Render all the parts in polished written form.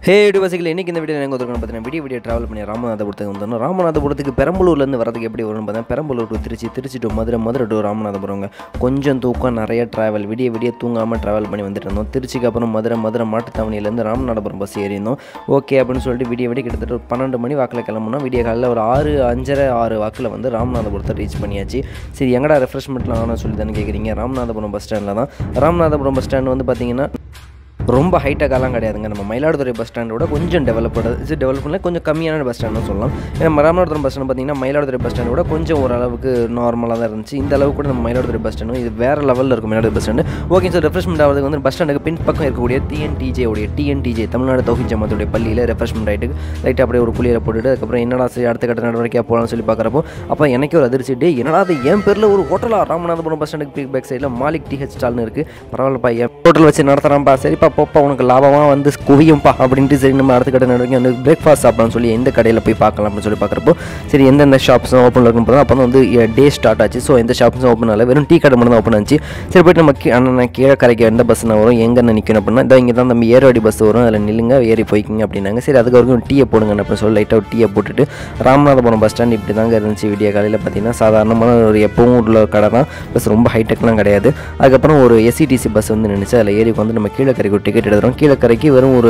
ஹே basically இன்னைக்கு இந்த video எங்க வந்திருக்கோம் பார்த்தீங்கன்னா வீடியோ டிராவல் பண்ணி ராமநாதபுரத்துக்கு வந்தோம். ராமநாதபுரத்துக்கு பெரம்பலூர்லேருந்து வரதுக்கு எப்படி வரும்னு பார்த்தா Perambalur to Tiruchi to Madurai to ராமநாதபுரங்க. கொஞ்சம் தூக்கம் நிறைய டிராவல் விடிய தூங்காமல் டிராவல் பண்ணி வந்துட்டு இருந்தோம். திருச்சிக்கு அப்புறம் மதுரை மாட்டுத்தாவணியிலேருந்து ராமநாதபுரம் பஸ் ஏறி இருந்தோம். ஓகே அப்படின்னு சொல்லிட்டு விடிய கிட்டத்தட்ட ஒரு 12 மணி வாக்கில் கிளம்புனோம். விடிய காலையில் ஒரு 5:30 வாக்கில் வந்து ராமநாதபுரத்தை ரீச் பண்ணியாச்சு. சரி எங்கடா ரெஃப்ரெஷ்மெண்ட்லாம் ஆனால் சொல்லி தானே கேட்குறீங்க. ராமநாதபுரம் பஸ் ஸ்டாண்டில் தான். ராமநாதபுரம் பஸ் ஸ்டாண்ட் வந்து பார்த்தீங்கன்னா ரொம்ப ஹைட்டெக்காலாம் கிடையாதுங்க. நம்ம மயிலாடுதுறை பஸ் ஸ்டாண்டோட கொஞ்சம் டெவலப்மெண்ட்டில் கொஞ்சம் கம்மியான பஸ் ஸ்டாண்ட்னு சொல்லலாம். ஏன்னா ராமநாதபுரம் பஸ் ஸ்டாண்ட் பார்த்தீங்கன்னா மயிலாடுதுறை பஸ் ஸ்டாண்டோட கொஞ்சம் ஓரளவுக்கு நார்மலாக தான் இருந்துச்சு. இந்த அளவுக்கு கூட நம்ம மயிலாடுதுறை பஸ் ஸ்டாண்டும் இது வேறு லெவலில் இருக்கும் Mayiladuthurai bus stand. Okay sir refreshment ஆகிறதுக்கு வந்து பஸ் ஸ்டாண்டுக்கு பின் பக்கம் இருக்கக்கூடிய டிஎன்டிஜே தமிழ்நாடு தௌஹீத் ஜமாத்துடைய பள்ளியில் ரெஃப்ரெஷ்மெண்ட் ஆகிட்டு லைட்டாக அப்படியே ஒரு குளியலை போட்டுட்டு அதுக்கப்புறம் என்னடா சரி அடுத்த கட்ட நடவடிக்கையாக போகலாம்னு சொல்லி பார்க்குறப்போ அப்போ எனக்கு ஒரு அதிர்ச்சி என்னடா அது என் பேரில் ஒரு ஹோட்டலாக ராமநாதபுரம் பஸ் ஸ்டாண்டுக்கு பேக் சைடில் மாலிக் டிஹெச் ஸ்டால்னு இருக்குது. பரவாயில்லப்பா என் ஹோட்டல் வச்சு நடத்துகிறான்ப்பா சரிப்பா போப்பா உனக்கு லாபமாக வந்து குவியும்பா அப்படின்ட்டு சரி நம்ம அடுத்த கடை நடவடிக்கை வந்து பிரேக்ஃபாஸ்ட் சாப்பிடலாம்னு சொல்லி எந்த கடையில் போய் பார்க்கலாம் அப்படின்னு சொல்லி பார்க்குறப்போ சரி எந்தெந்த ஷாப்ஸும் ஓப்பனில் இருக்கும் போது அப்போ வந்து டே ஸ்டார்ட் ஆச்சு. ஸோ எந்த ஷாப்ஸும் ஓப்பன் ஆகல வெறும் டீ கடை மட்டும் தான் ஓப்பன் ஆச்சு. சரி போய்ட்டு நம்ம அண்ணன் கீழே கரைக்கு எந்த பஸ்ஸுனா வரும் எங்கே நிற்கணும் அப்படின்னா இதான் இங்கே தான் நம்ம ஏர்வாடி பஸ் வரும் அதில் நில்லுங்க ஏறி போய்க்கிங்க அப்படின்னாங்க. சரி அதுக்கு வரைக்கும் டீயை போடுங்க அப்படின்னு சொல்லி லைட்டாக ஒரு டீயை போட்டுட்டு ராமநாதபுரம் பஸ் ஸ்டாண்ட் இப்படி தாங்க இருந்துச்சு. விடிய காலையில் பார்த்தீங்கன்னா சாதாரணமான ஒரு எப்பவும் உள்ள கடை தான் பஸ் ரொம்ப ஹைடெக்லாம் கிடையாது. அதுக்கப்புறம் ஒரு எஸ்சிடிசி பஸ் வந்து நின்றுச்சு அதில் ஏறி வந்து நம்ம கீழே கரைக்கு ஒரு டிக்கெட் எடுத்துகிறோம். கீழே கரைக்கு வெறும் ஒரு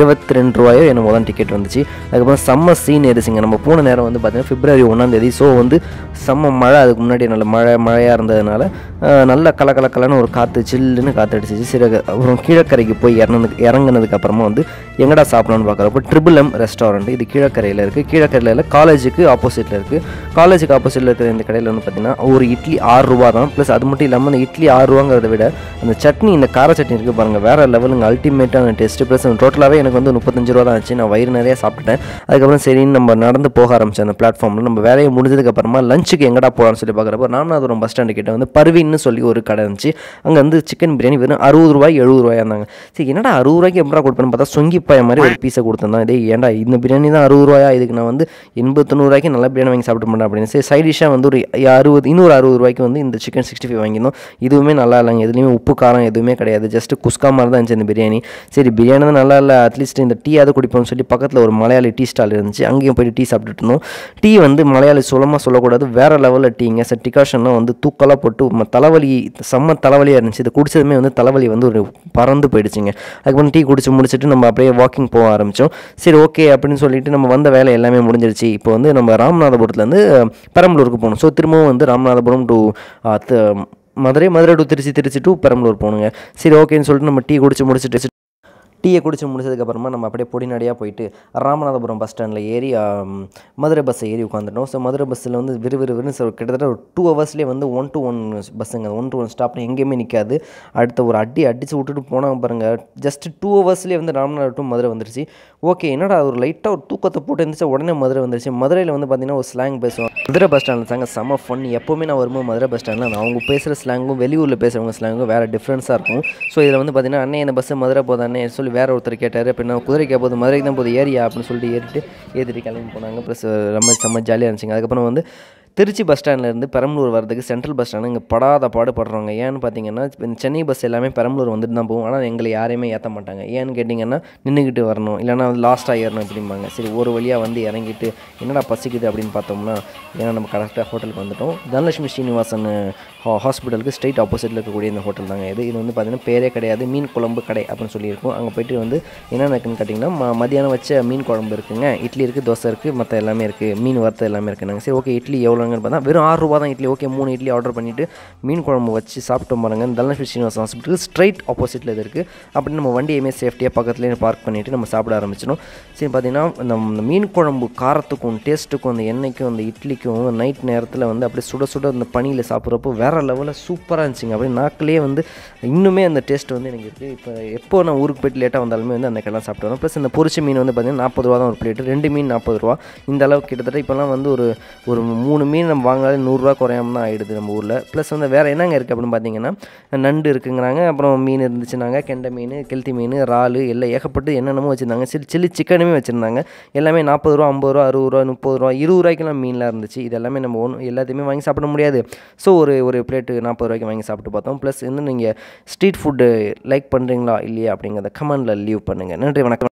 22 ரூபாயோ என்னமோ தான் டிக்கெட் வந்துச்சு. அதுக்கப்புறம் செம்ம சீன் இருந்துச்சுங்க. நம்ம போன நேரம் வந்து பார்த்தீங்கன்னா February 1 ஸோ வந்து செம்ம மழை அதுக்கு முன்னாடி நல்ல மழையாக இருந்ததுனால நல்ல கலன்னு ஒரு காற்று சில்லுன்னு காற்று அடிச்சிச்சு. சரி அப்புறம் கீழக்கரைக்கு போய் இறங்குனதுக்கு அப்புறமா வந்து எங்கடா சாப்பிடலான்னு பார்க்குறப்போ ட்ரிபிள் எம் ரெஸ்டாரண்ட் இது கீழக்கரையில் இருக்குது. கீழக்கரையில் காலேஜுக்கு ஆப்போசிட்டில் இருக்குது. காலேஜுக்கு ஆப்போசிட்டில் இருக்கிற இந்த கடையில் வந்து பார்த்திங்கன்னா ஒரு இட்லி 6 ரூபா தான். ப்ளஸ் அது மட்டும் இல்லாமல் அந்த இட்லி 6 ரூபாங்கிறத விட அந்த சட்னி இந்த கார சட்னி இருக்குது பாருங்கள் வேறு லெவலுங்க அல்டிமேட்டான டேஸ்ட்டு. ப்ளஸ் டோட்டலாகவே எனக்கு வந்து 35 ரூபா தான் ஆச்சு. நான் வயிறு நிறையா சாப்பிட்டுட்டேன். அதுக்கப்புறம் சரின்னு நம்ம நடந்து போக ஆரம்பித்தோம் அந்த பிளாட்ஃபார்மில். நம்ம வேலையை முடிஞ்சதுக்கப்புறமா லஞ்சுக்கு எங்கடா போகலான்னு சொல்லி பார்க்குறப்போ ராமநாதபுரம் பஸ் ஸ்டாண்டு கிட்ட வந்து பர்வீன்னு சொல்லி ஒரு கடை இருந்துச்சு. அங்கே வந்து சிக்கன் பிரியாணி வெறும் 60 ரூபாய் 70 ரூபாயாக இருந்தாங்க. சரி என்னடா 60 ரூபாய்க்கு எப்படா கொடுப்பேன்னு பார்த்தா சொங்கிப்பாய மாதிரி ஒரு பீஸை கொடுத்துருந்தான். இதே ஏன்டா இந்த பிரியாணி தான் 60 ரூபாயா இதுக்கு நான் வந்து 80-90 ரூபாய்க்கு நல்ல பிரியாணி வாங்கி சாப்பிட்டு மாட்டேன் அப்படின்னு. சரி சைட் டிஷ்ஷாக வந்து ஒரு 60 ரூபாய்க்கு வந்து இந்த சிக்கன் 65 வாங்கியிருந்தோம். இதுவுமே நல்லா இல்லைங்க. எதுலேயுமே உப்பு காரம் எதுவுமே கிடையாது. ஜஸ்ட் குஸ்கா மாதிரி தான் இருந்துச்சு இந்த பிரியாணி. சரி பிரியாணி தான் நல்லா இல்லை அட்லீஸ்ட் இந்த டீயாவது குடிப்போம்னு சொல்லி பக்கத்தில் ஒரு மலையாளி டீ ஸ்டால் இருந்துச்சு. அங்கேயும் போய்ட்டு டீ சாப்பிட்டுட்டு இருந்தோம். டீ வந்து மலையாளி சொல்லக்கூடாது வேறு லெவலில் டீங்க. சார் டிகாஷன்லாம் வந்து தூக்கலாக போட்டு செம்ம தலைவலியாக இருந்துச்சு. இது குடிச்சதுமே வந்து தலைவலி வந்து ஒரு பறந்து போயிடுச்சுங்க. அதுக்கப்புறம் டீ குடிச்சு முடிச்சுட்டு நம்ம அப்படியே வாக்கிங் போக ஆரம்பித்தோம். சரி ஓகே அப்படின்னு சொல்லிட்டு நம்ம வந்த வேலை எல்லாமே முடிஞ்சிருச்சு. இப்போ வந்து நம்ம ராமநாதபுரத்துலேருந்து பெரம்பலூருக்கு போகணும். ஸோ திரும்பவும் வந்து Ramanathapuram to Madurai to Tiruchi to Perambalur போகணுங்க. சரி ஓகேன்னு சொல்லிட்டு நம்ம டீயை குடிச்சு முடிச்சதுக்கப்புறமா நம்ம அப்படியே பொடிநடையாக போயிட்டு ராமநாதபுரம் பஸ் ஸ்டாண்டில் ஏறி மதுரை பஸ்ஸை ஏறி உட்காந்துட்டோம். ஸோ மதுரை பஸ்ஸில் வந்து விறுவிறுன்னு கிட்டத்தட்ட ஒரு 2 ஹவர்ஸ்லேயே வந்து 1-to-1 பஸ்ஸுங்க 1-to-1 ஸ்டாப்னு எங்கேயுமே நிற்காது. அடுத்த ஒரு அடித்து விட்டுட்டு போனாங்க பாருங்கள். ஜஸ்ட் 2 ஹவர்ஸ்லேயே வந்து ராமநாதபுரம் டு மதுரை வந்துருச்சு. ஓகே என்னடா ஒரு லைட்டாக ஒரு தூக்கத்தை போட்டு இருந்துச்சு உடனே மதுரை வந்துருச்சு. மதுரையில் வந்து பார்த்திங்கன்னா ஒரு ஸ்லாங் பேசுவோம். மதுரை பஸ் ஸ்டாண்டில் தாங்க செம்ம ஃபன். எப்போவுமே நான் வரும்போது மதுரை பஸ் ஸ்டாண்டில் அவங்க பேசுகிற ஸ்லாங்கும் வெளியூரில் பேசுகிறவங்க ஸ்லாங்கும் வேறு டிஃப்ரென்ஸாக இருக்கும். ஸோ இதில் வந்து பார்த்திங்கன்னா அண்ணே இந்த பஸ்ஸு மதுரை போதானே சொல்லி வேறு ஒருத்தர் கேட்டார். அப்படின்னா குதிரைக்கா போகுது மதுரைக்கு தான் போகுது ஏரியா அப்படின்னு சொல்லிட்டு ஏற்றிட்டு கிளம்பி போனாங்க. ப்ளஸ் செம்ம ஜாலியாக இருந்துச்சுங்க. அதுக்கப்புறம் வந்து திருச்சி பஸ் ஸ்டாண்ட்லேருந்து பெரம்பலூர் வரதுக்கு சென்ட்ரல் பஸ் ஸ்டாண்டு இங்கே படாத பாடுபடுறவங்க. ஏன்னு பார்த்தீங்கன்னா இந்த சென்னை பஸ் எல்லாமே பெரம்பலூர் வந்துட்டு தான் போகும். ஆனால் எங்களை யாரையுமே ஏற்ற மாட்டாங்க. ஏன்னு கேட்டிங்கன்னா நின்றுக்கிட்டு வரணும் இல்லைனா வந்து லாஸ்ட்டாக ஏறணும் அப்படிம்பாங்க. சரி ஒரு வழியாக வந்து இறங்கிட்டு என்னடா பசிக்குது அப்படின்னு பார்த்தோம்னா ஏன்னா நம்ம கரெக்டாக ஹோட்டலுக்கு வந்துவிட்டோம். தனலட்சுமி ஸ்ரீனிவாசன் ஹாஸ்பிட்டலுக்கு ஸ்ட்ரைட் ஆப்போசிட்டில் இருக்கக்கூடிய இந்த ஹோட்டல் தாங்க இது வந்து பார்த்திங்கன்னா பேரே கிடையாது மீன் குழம்பு கடை அப்படின்னு சொல்லியிருக்கோம். அங்கே போய்ட்டு வந்து என்னென்ன இருக்குன்னு கேட்டிங்கன்னா மதியானம் வச்ச மீன் குழம்பு இருக்குங்க, இட்லி இருக்குது, தோசை இருக்குது, மற்ற எல்லாமே இருக்குது, மீன் வறுத்த எல்லாமே இருக்குனாங்க. சரி ஓகே இட்லி எவ்வளோங்கன்னு பார்த்தா வெறும் 6 ரூபா தான் இட்லி. ஓகே 3 இட்லி ஆர்டர் பண்ணிவிட்டு மீன் குழம்பு வச்சு சாப்பிட்டு பாருங்க. தனலட்சுமி ஸ்ரீனிவாசன் ஹாஸ்பிட்டலுக்கு ஸ்ட்ரைட் ஆப்போசிட்டில் இது இருக்குது. அப்படின்னு நம்ம வண்டியுமே சேஃப்டியாக பக்கத்துலேயே பார்க் பண்ணிவிட்டு நம்ம சாப்பிட ஆரம்பிச்சிடும். சரி பார்த்திங்கன்னா இந்த மீன் குழம்பு காரத்துக்கும் டேஸ்ட்டுக்கும் அந்த எண்ணெய்க்கும் அந்த இட்லிக்கும் நைட் நேரத்தில் வந்து அப்படியே சுட அந்த பனியில் சாப்பிட்றப்போ வேறு லெவலில் சூப்பராக இருந்துச்சுங்க. அப்படியே நாக்கிலே வந்து இன்னுமே அந்த டேஸ்ட் வந்து எனக்கு இருக்குது. இப்போ எப்போ நான் ஊருக்கு போய்ட்டு லேட்டாக வந்தாலுமே வந்து அந்த கடைலாம் சாப்பிட்டு வந்தோம். ப்ளஸ் இந்த பொரிச்ச மீன் வந்து பார்த்திங்கன்னா 40 ரூபா தான் ஒரு பிளேட்டு. 2 மீன் 40 ரூபா. இந்த அளவுக்கு கிட்டத்தட்ட இப்போலாம் வந்து ஒரு 3 மீன் நம்ம வாங்கினாலே 100 ரூபா குறையாம தான் ஆகிடுது நம்ம ஊரில். ப்ளஸ் வந்து வேறு என்னங்க இருக்குது அப்படின்னு பார்த்தீங்கன்னா நண்டு இருக்குங்கிறாங்க, அப்புறம் மீன் இருந்துச்சுனாங்க, கெண்டை மீன், கெளுத்தி மீன், இறால் எல்லாம் ஏகப்பட்டு என்னென்னமோ வச்சுருந்தாங்க. சில்லி சிக்கனுமே வச்சுருந்தாங்க. எல்லாமே 40 ரூபா 50 ரூபா 60 ரூபா 30 ரூபா 20 ரூபாய்க்கெல்லாம் மீன்லாம் இருந்துச்சு. இது எல்லாமே நம்ம எல்லாத்தையுமே வாங்கி சாப்பிட முடியாது. ஸோ ஒரு பிளேட்டு 40 ரூபாய்க்கு வாங்கி சாப்பிட்டு பார்த்தோம். ப்ளஸ் இன்னும் நீங்கள் ஸ்ட்ரீட் ஃபுட்டு லைக் பண்ணுறீங்களா இல்லையா அப்படிங்கிறத கமெண்டில் லீவ் பண்ணுங்கள். நன்றி வணக்கம்.